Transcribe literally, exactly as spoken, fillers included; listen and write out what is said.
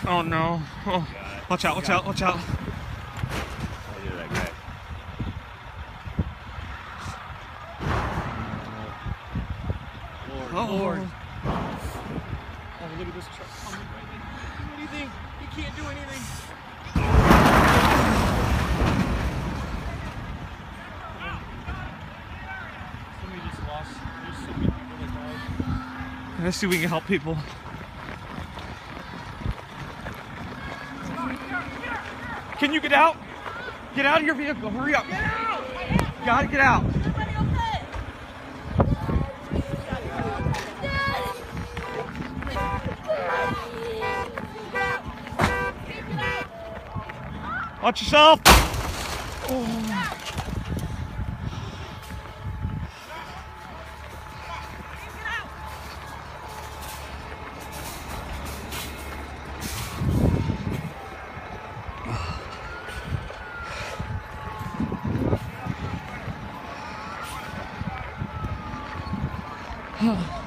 Oh no. Oh. Watch out, watch out, watch out. I hear that guy. Lord, Oh. Lord. Oh, look at this truck coming right in. Do anything. He can't do anything. Somebody just lost. There's so many people that died. Let's see if we can help people. Can you get out? Get out of your vehicle. Hurry up. Get out. You gotta get out. Watch yourself. Oh. Oh.